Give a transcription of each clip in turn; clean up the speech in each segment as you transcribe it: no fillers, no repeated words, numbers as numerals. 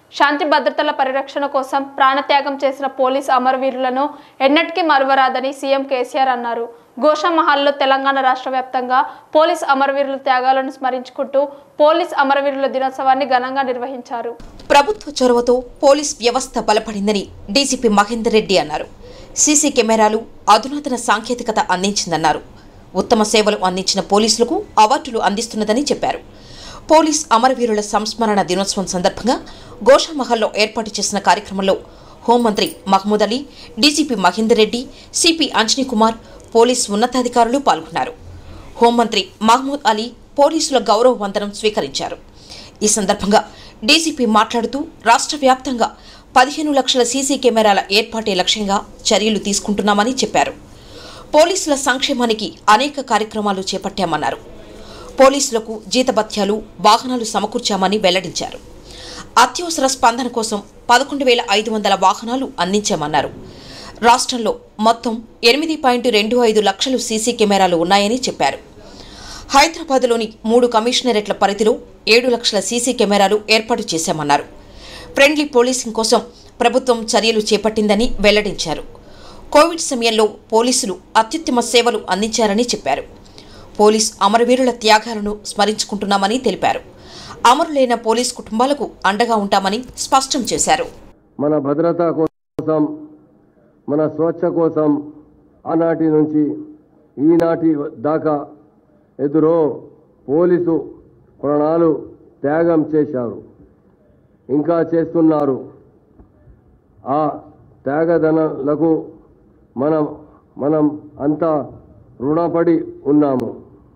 శాంతి భద్రతల పరిరక్షణ కోసం ప్రాణత్యాగం చేసిన పోలీస్ అమరవీరులను ఎన్నటికీ మరువరాదని సీఎం కేసీఆర్ అన్నారు. గోషామహల్లో తెలంగాణ రాష్ట్ర వ్యాప్తంగా పోలీస్ అమరవీరుల త్యాగాలను స్మరించుకుంటూ పోలీస్ అమరవీరుల దినోత్సవాన్ని ఘనంగా నిర్వహించారు. ప్రభుత్వ చొరవతో పోలీస్ వ్యవస్థ బలపడిందని డీజీపీ మహేందర్ రెడ్డి అన్నారు. సీసీ కెమెరాలు అధునాతన సాంకేతికత అందించిందన్నారు. ఉత్తమ సేవలు అందించిన పోలీసులకు అవార్డులు అందిస్తున్నదని చెప్పారు. పోలీస్ అమరవీరుల సంస్మరణ దినోత్సవం సందర్భంగా గోషామహల్లో ఏర్పాటు చేసిన కార్యక్రమంలో హోంమంత్రి Mahmood Ali, DGP Mahender Reddy, CP Anjani Kumar, police ఉన్నతాధికారులు పాల్గొన్నారు. హోంమంత్రి మహమూద్ అలీ పోలీసుల గౌరవ వందనం స్వీకరించారు. ఈ సందర్భంగా డీజీపీ మాట్లాడుతూ రాష్ట్ర వ్యాప్తంగా 15 లక్షల సీసీ కెమెరాల ఏర్పాటే లక్ష్యంగా చర్యలు తీసుకుంటున్నామని చెప్పారు. పోలీసుల సంక్షేమానికి అనేక కార్యక్రమాలు చేపట్టామన్నారు. పోలీసులకు జీతభత్యాలు, వాహనాలు సమకూర్చామని వెల్లడించారు. అత్యవసర స్పందన కోసం 11,500 వాహనాలు అందించామన్నారు. రాష్ట్రంలో మొత్తం 8.25 లక్షలు సీసీ కెమెరాలు ఉన్నాయని చెప్పారు. హైదరాబాద్లోని 3 కమిషనరేట్ల పరిధిలో 7 లక్షల సీసీ కెమెరాలు ఏర్పాటు చేశామన్నారు. ఫ్రెండ్లీ పోలీసింగ్ కోసం ప్రభుత్వం చర్యలు చేపట్టిందని వెల్లడించారు. కోవిడ్ సమయంలో పోలీసులు అత్యుత్తమ సేవలు అందించారని చెప్పారు. పోలీస్ అమరవీరుల త్యాగాలను స్మరించుకుంటున్నామని తెలిపారు. అమరులైన పోలీస్ కుటుంబాలకు అండగా ఉంటామని స్పష్టం చేశారు. మన భద్రత కోసం, మన స్వచ్ఛ కోసం ఆనాటి నుంచి ఈనాటి దాకా ఎదురో పోలీసు ప్రాణాలు త్యాగం చేశారు, ఇంకా చేస్తున్నారు. ఆ త్యాగదనులకు మనం అంతా రుణపడి ఉన్నాము.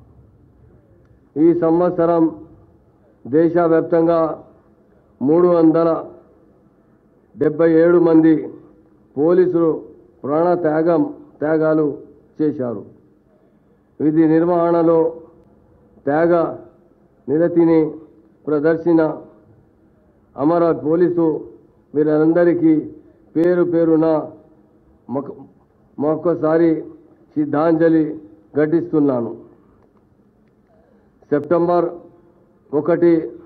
ఈ సంవత్సరం దేశవ్యాప్తంగా 377 మంది పోలీసులు త్యాగాలు చేశారు. విధి నిర్వహణలో త్యాగ నిరతిని ప్రదర్శిన అమర పోలీసు వీరందరికీ పేరు పేరున మరొకసారి శ్రద్ధాంజలి ఘటిస్తున్నాను. సెప్టెంబర్ 1,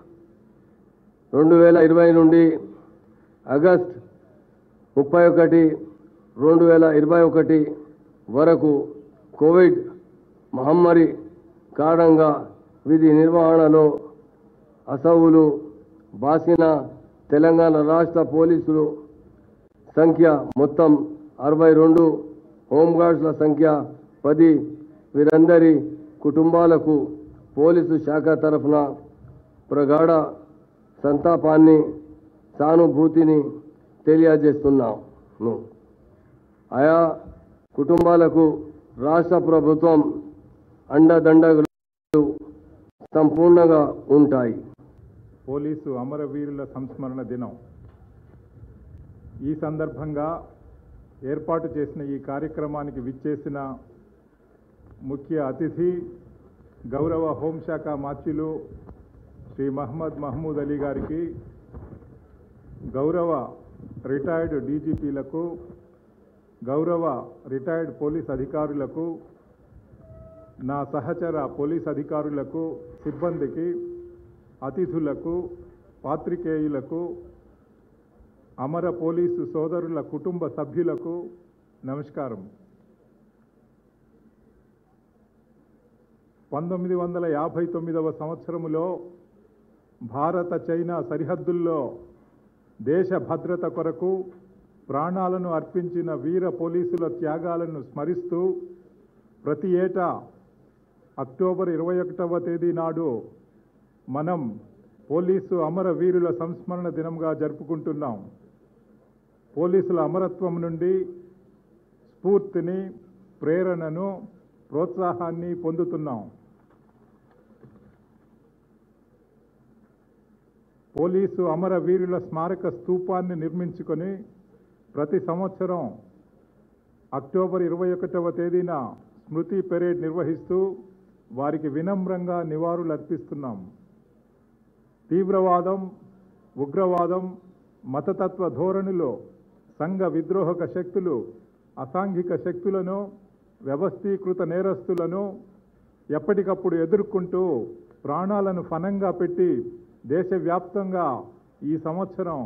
2020 నుండి ఆగస్ట్ 31, 2021 వరకు కోవిడ్ మహమ్మారి కారణంగా విధి నిర్వహణలో అసౌలు బాసిన తెలంగాణ రాష్ట్ర పోలీసులు సంఖ్య మొత్తం 62, హోంగార్డ్స్ల సంఖ్య 10. వీరందరి కుటుంబాలకు పోలీసు శాఖ తరఫున ప్రగాఢ సంతాపాన్ని, సానుభూతిని తెలియజేస్తున్నాను. ఆయా కుటుంబాలకు రాష్ట్ర ప్రభుత్వం అండదండలు సంపూర్ణంగా ఉంటాయి. పోలీసు అమరవీరుల సంస్మరణ దినం ఈ సందర్భంగా ఏర్పాటు చేసిన ఈ కార్యక్రమానికి విచ్చేసిన ముఖ్య అతిథి గౌరవ హోంశాఖ మాత్యులు శ్రీ మహమూద్ అలీ గారికి, గౌరవ రిటైర్డ్ డీజీపీలకు, గౌరవ రిటైర్డ్ పోలీస్ అధికారులకు, నా సహచర పోలీస్ అధికారులకు, సిబ్బందికి, అతిథులకు, పాత్రికేయులకు, అమర పోలీసు సోదరుల కుటుంబ సభ్యులకు నమస్కారం. 1959వ సంవత్సరములో భారత చైనా సరిహద్దుల్లో దేశ భద్రత కొరకు ప్రాణాలను అర్పించిన వీర పోలీసుల త్యాగాలను స్మరిస్తూ ప్రతి ఏటా అక్టోబర్ 21వ తేదీ నాడు మనం పోలీసు అమరవీరుల సంస్మరణ దినంగా జరుపుకుంటున్నాం. పోలీసుల అమరత్వం నుండి స్ఫూర్తిని, ప్రేరణను, ప్రోత్సాహాన్ని పొందుతున్నాం. పోలీసు అమరవీరుల స్మారక స్తూపాన్ని నిర్మించుకొని ప్రతి సంవత్సరం అక్టోబర్ 21వ తేదీన స్మృతి పెరేడ్ నిర్వహిస్తూ వారికి వినమ్రంగా నివాళులు అర్పిస్తున్నాం. తీవ్రవాదం, ఉగ్రవాదం, మతతత్వ ధోరణిలో సంఘ విద్రోహక శక్తులు అసాంఘిక శక్తులను, వ్యవస్థీకృత నేరస్తులను ఎప్పటికప్పుడు ఎదుర్కొంటూ ప్రాణాలను ఫనంగా పెట్టి దేశవ్యాప్తంగా ఈ సంవత్సరం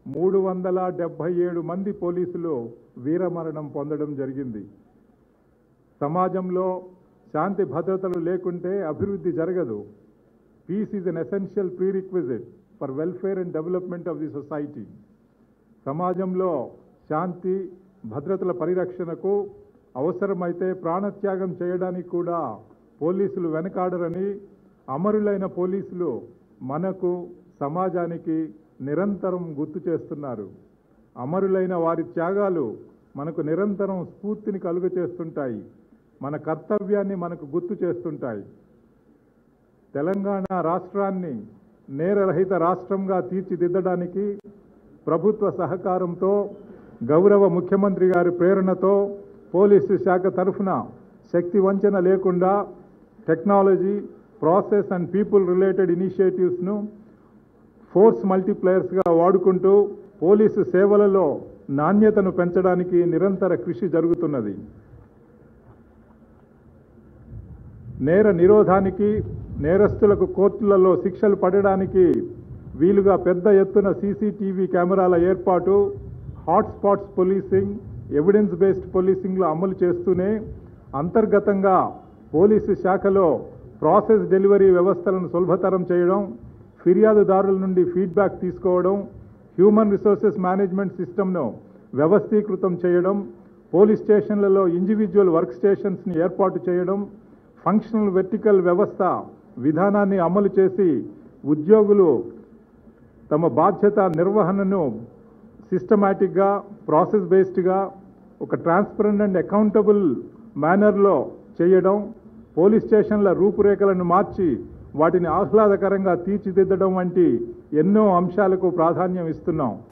377 మంది పోలీసులు వీరమరణం పొందడం జరిగింది. సమాజంలో శాంతి భద్రతలు లేకుంటే అభివృద్ధి జరగదు. Peace is an essential prerequisite for welfare and development of the society. సమాజంలో శాంతి భద్రతల పరిరక్షణకు అవసరమైతే ప్రాణత్యాగం చేయడానికి కూడా పోలీసులు వెనకాడరని అమరులైన పోలీసులు మనకు సమాజానికి నిరంతరం గుర్తు చేస్తున్నారు. అమరులైన వారి త్యాగాలు మనకు నిరంతరం స్ఫూర్తిని కలుగచేస్తుంటాయి, మన కర్తవ్యాన్ని మనకు గుర్తు చేస్తుంటాయి. తెలంగాణ రాష్ట్రాన్ని నేరరహిత రాష్ట్రంగా తీర్చిదిద్దడానికి ప్రభుత్వ సహకారంతో గౌరవ ముఖ్యమంత్రి గారి ప్రేరణతో పోలీసు శాఖ తరఫున శక్తి వంచన లేకుండా technology, process and people related ఇనిషియేటివ్స్ను ఫోర్స్ మల్టీప్లయర్స్గా వాడుకుంటూ పోలీసు సేవలలో నాణ్యతను పెంచడానికి నిరంతర కృషి జరుగుతున్నది. నేర నిరోధానికి, నేరస్తులకు కోర్టులలో శిక్షలు పడడానికి వీలుగా పెద్ద ఎత్తున సీసీటీవీ కెమెరాల ఏర్పాటు, హాట్స్పాట్స్ పోలీసింగ్, ఎవిడెన్స్ బేస్డ్ పోలీసింగ్లో అమలు చేస్తూనే అంతర్గతంగా పోలీసు శాఖలో ప్రాసెస్ డెలివరీ వ్యవస్థలను సులభతరం చేయడం, ఫిర్యాదుదారుల నుండి ఫీడ్బ్యాక్ తీసుకోవడం, హ్యూమన్ రిసోర్సెస్ మేనేజ్మెంట్ సిస్టమ్ను వ్యవస్థీకృతం చేయడం, పోలీస్ స్టేషన్లలో ఇండివిజువల్ వర్క్ స్టేషన్స్ని ఏర్పాటు చేయడం, ఫంక్షనల్ వెర్టికల్ వ్యవస్థ విధానాన్ని అమలు చేసి ఉద్యోగులు తమ బాధ్యత నిర్వహణను సిస్టమాటిక్గా, ప్రాసెస్ బేస్డ్గా ఒక ట్రాన్స్పరెంట్ అండ్ అకౌంటబుల్ మేనర్లో చేయడం, పోలీస్ స్టేషన్ల రూపురేఖలను మార్చి వాటిని ఆహ్లాదకరంగా తీర్చిదిద్దడం వంటి ఎన్నో అంశాలకు ప్రాధాన్యం ఇస్తున్నాం.